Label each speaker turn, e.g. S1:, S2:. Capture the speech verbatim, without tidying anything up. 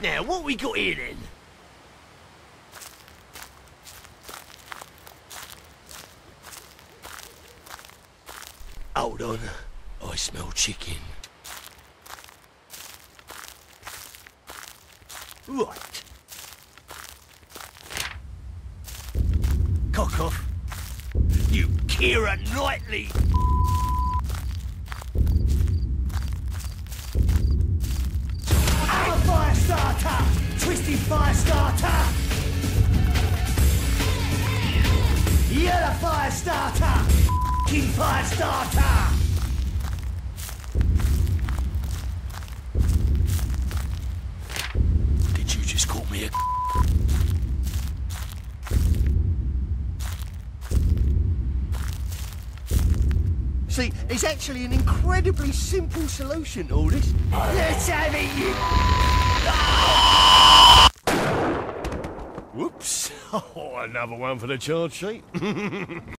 S1: Now, what we got here then? Hold on, I smell chicken. Right. Cock off. You Kira Knightley.
S2: I'm a fire starter! Twisted fire starter! You're the fire starter! King fire starter!
S1: Did you just call me a
S2: See, it's actually an incredibly simple solution to all this. Let's have it, you...
S3: Whoops. Oh, another one for the charge sheet.